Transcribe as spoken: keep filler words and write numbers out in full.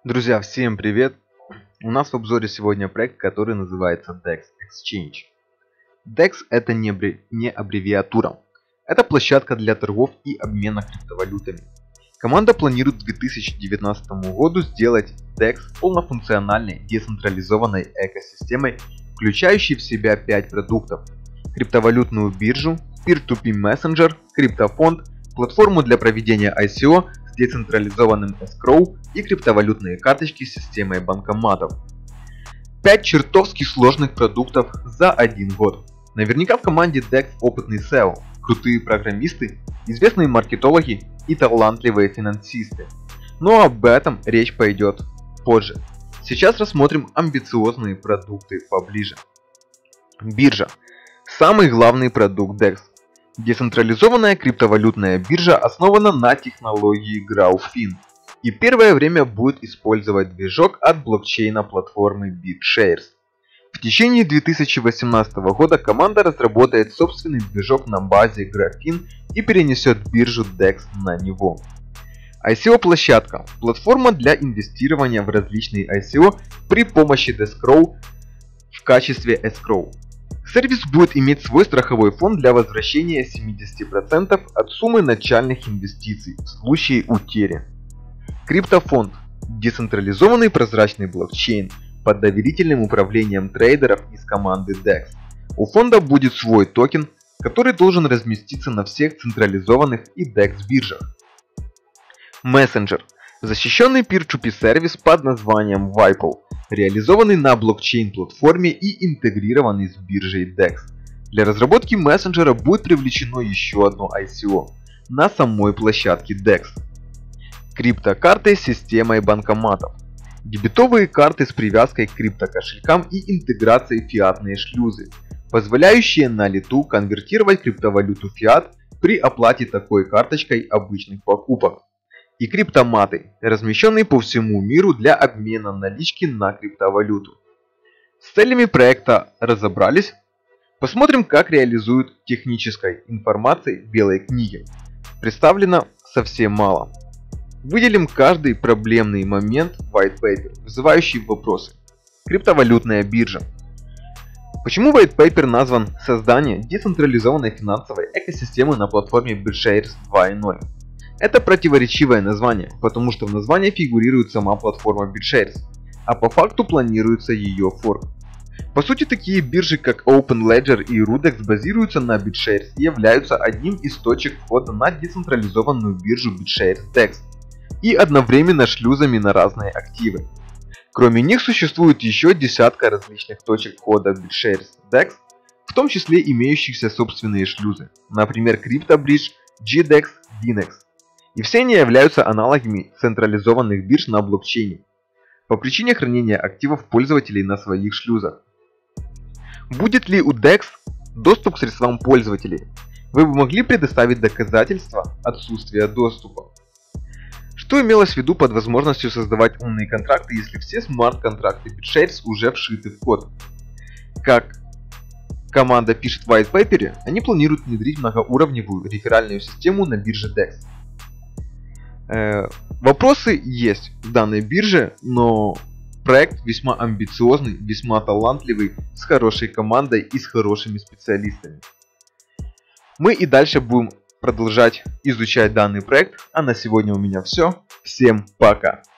Друзья, всем привет! У нас в обзоре сегодня проект, который называется Dex Exchange. Dex это не, аббре... не аббревиатура. Это площадка для торгов и обмена криптовалютами. Команда планирует к две тысячи девятнадцатому году сделать Dex полнофункциональной децентрализованной экосистемой, включающей в себя пять продуктов: криптовалютную биржу, пир-ту-пир мессенджер, криптофонд, платформу для проведения ай си о с децентрализованным эскроу и криптовалютные карточки с системой банкоматов. пять чертовски сложных продуктов за один год. Наверняка в команде Dex опытный сео, крутые программисты, известные маркетологи и талантливые финансисты. Но об этом речь пойдет позже. Сейчас рассмотрим амбициозные продукты поближе. Биржа. Самый главный продукт Dex. Децентрализованная криптовалютная биржа основана на технологии Graphene и первое время будет использовать движок от блокчейна платформы BitShares. В течение две тысячи восемнадцатого года команда разработает собственный движок на базе Graphene и перенесет биржу Dex на него. ай си о-площадка – платформа для инвестирования в различные ай си о при помощи Descrow в качестве escrow. Сервис будет иметь свой страховой фонд для возвращения семидесяти процентов от суммы начальных инвестиций в случае утери. Криптофонд – децентрализованный прозрачный блокчейн под доверительным управлением трейдеров из команды Dex. У фонда будет свой токен, который должен разместиться на всех централизованных и Dex биржах. Мессенджер – защищенный пир-ту-пир сервис под названием Vipal, реализованный на блокчейн-платформе и интегрированный с биржей Dex. Для разработки мессенджера будет привлечено еще одно ай си о на самой площадке Dex. Криптокарты с системой банкоматов. Дебетовые карты с привязкой к криптокошелькам и интеграцией фиатные шлюзы, позволяющие на лету конвертировать криптовалюту фиат при оплате такой карточкой обычных покупок. И криптоматы, размещенные по всему миру для обмена налички на криптовалюту. С целями проекта разобрались. Посмотрим, как реализуют технической информации в белой книге. Представлено совсем мало. Выделим каждый проблемный момент в white paper, вызывающий вопросы. Криптовалютная биржа. Почему white paper назван «Создание децентрализованной финансовой экосистемы на платформе BitShares два ноль»? Это противоречивое название, потому что в названии фигурирует сама платформа BitShares, а по факту планируется ее форк. По сути, такие биржи как OpenLedger и Rudex базируются на BitShares и являются одним из точек входа на децентрализованную биржу BitShares Dex и одновременно шлюзами на разные активы. Кроме них существует еще десятка различных точек входа BitShares Dex, в том числе имеющихся собственные шлюзы, например CryptoBridge, джи декс, Binex. И все они являются аналогами централизованных бирж на блокчейне по причине хранения активов пользователей на своих шлюзах. Будет ли у Dex доступ к средствам пользователей? Вы бы могли предоставить доказательства отсутствия доступа. Что имелось в виду под возможностью создавать умные контракты, если все смарт-контракты BitShares уже вшиты в код? Как команда пишет в white paper, они планируют внедрить многоуровневую реферальную систему на бирже Dex. Э, вопросы есть в данной бирже, но проект весьма амбициозный, весьма талантливый, с хорошей командой и с хорошими специалистами. Мы и дальше будем продолжать изучать данный проект, а на сегодня у меня все. Всем пока!